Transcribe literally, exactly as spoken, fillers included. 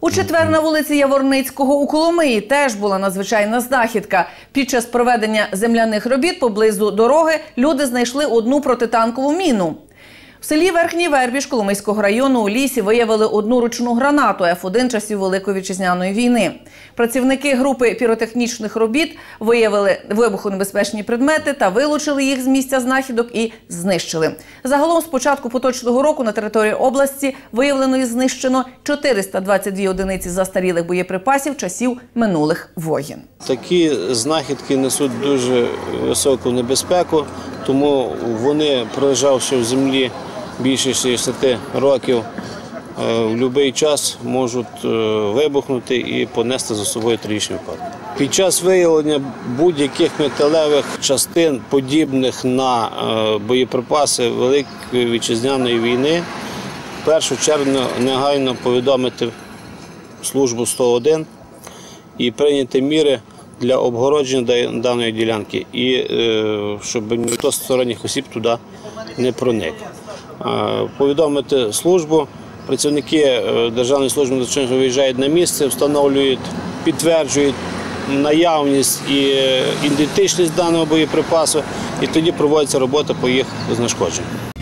У четвер на вулиці Яворницького у Коломиї теж була надзвичайна знахідка. Під час проведення земляних робіт поблизу дороги люди знайшли одну протитанкову міну. В селі Верхній Вербіж Коломийського району у лісі виявили одну ручну гранату еф один часів Великої Вітчизняної війни. Працівники групи піротехнічних робіт виявили вибухонебезпечні предмети та вилучили їх з місця знахідок і знищили. Загалом з початку поточного року на території області виявлено і знищено чотириста двадцять дві одиниці застарілих боєприпасів часів минулих воєн. Такі знахідки несуть дуже високу небезпеку, тому вони, пролежавши в землі більше шістдесят років, в будь-який час можуть вибухнути і понести за собою трагічний випадок. Під час виявлення будь-яких металевих частин, подібних на боєприпаси Великої Вітчизняної війни, в першу чергу негайно повідомити службу сто один і прийняти міри для обгородження даної ділянки, і щоб ніхто з сторонніх осіб туди не проник. Повідомити службу, працівники Державної служби надзвичайних виїжджають на місце, встановлюють, підтверджують наявність і ідентичність даного боєприпасу, і тоді проводиться робота по їх знешкодженню.